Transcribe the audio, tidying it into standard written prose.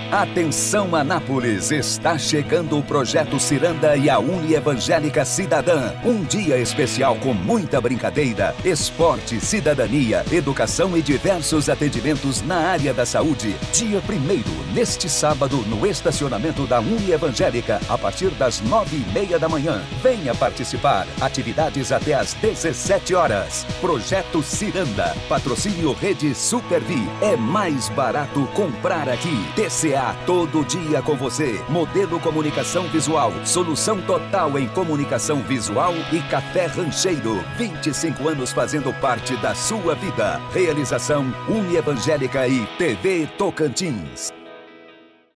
Atenção Anápolis, está chegando o Projeto Ciranda e a Unievangélica Cidadã. Um dia especial com muita brincadeira, esporte, cidadania, educação e diversos atendimentos na área da saúde. Dia 1º, neste sábado, no estacionamento da Unievangélica, a partir das 9h30 da manhã. Venha participar. Atividades até às 17 horas. Projeto Ciranda. Patrocínio Rede Supervi. É mais barato comprar aqui. TCA todo dia com você. Modelo Comunicação Visual. Solução total em comunicação visual e Café Rancheiro. 25 anos fazendo parte da sua vida. Realização Unievangélica e TV Tocantins.